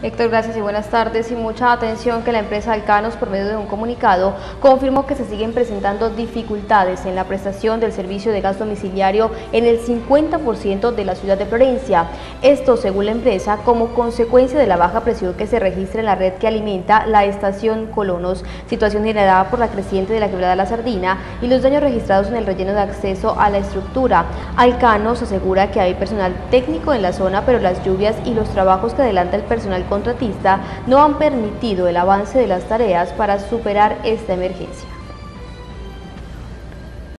Héctor, gracias y buenas tardes. Y mucha atención que la empresa Alcanos, por medio de un comunicado, confirmó que se siguen presentando dificultades en la prestación del servicio de gas domiciliario en el 50% de la ciudad de Florencia. Esto, según la empresa, como consecuencia de la baja presión que se registra en la red que alimenta la estación Colonos, situación generada por la creciente de la quebrada La Sardina y los daños registrados en el relleno de acceso a la estructura. Alcanos asegura que hay personal técnico en la zona, pero las lluvias y los trabajos que adelanta el personal contratista no han permitido el avance de las tareas para superar esta emergencia.